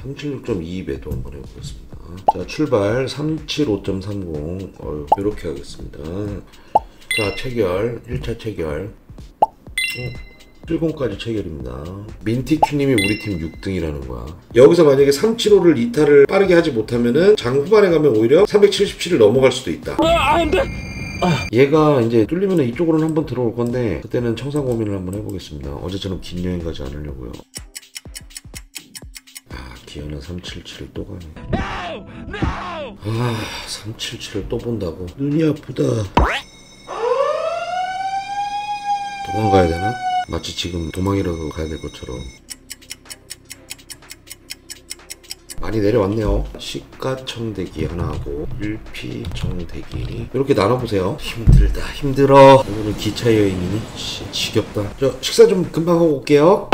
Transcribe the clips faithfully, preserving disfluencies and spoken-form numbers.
삼칠육 점 이이 배도 한번 해보겠습니다. 자, 출발 삼칠오 점 삼공. 어, 이렇게 하겠습니다. 자, 체결. 일 차 체결. 어, 칠공까지 체결입니다. 민티큐님이 우리 팀 육 등이라는 거야. 여기서 만약에 삼칠오를 이탈을 빠르게 하지 못하면은 장 후반에 가면 오히려 삼백칠십칠을 넘어갈 수도 있다. 아, 안 돼! 아. 얘가 이제 뚫리면 이쪽으로는 한번 들어올 건데 그때는 청산 고민을 한번 해보겠습니다. 어제처럼 긴 여행 가지 않으려고요. 아, 기현아 삼칠칠을 또 가네. No! No! 아, 삼칠칠을 또 본다고. 눈이 아프다. 도망가야 되나? 마치 지금 도망이라도 가야 될 것처럼. 많이 내려왔네요. 시가청대기 하나 하고 일피청대기 이렇게 나눠보세요. 힘들다 힘들어. 오늘은 기차 여행이니? 씨, 지겹다. 저 식사 좀 금방 하고 올게요.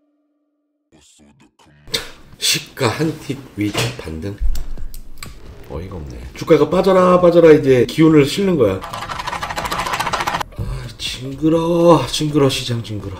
시가 한 틱 위 반등. 어이가 없네. 주가가 빠져라 빠져라 이제 기운을 실는 거야. 아, 징그러 징그러 시장 징그러.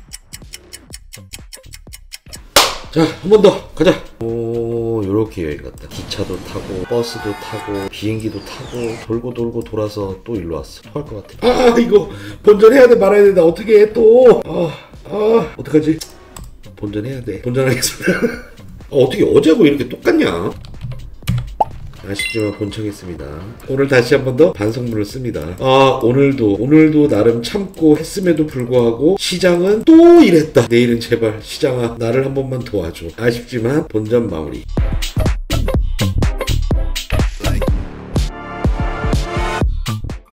자, 한 번 더 가자. 오, 요렇게 여행 갔다. 기차도 타고 버스도 타고 비행기도 타고 돌고 돌고 돌아서 또 일로 왔어. 토할 것 같아. 아, 이거 본전해야 돼 말아야 돼. 나 어떻게 해 또. 아, 아, 어떡하지? 본전해야 돼. 본전하겠습니다. 아, 어떻게 어제하고 이렇게 똑같냐? 아쉽지만 본청했습니다. 오늘 다시 한 번 더 반성문을 씁니다. 아, 오늘도 오늘도 나름 참고 했음에도 불구하고 시장은 또 이랬다. 내일은 제발 시장아 나를 한 번만 도와줘. 아쉽지만 본전 마무리.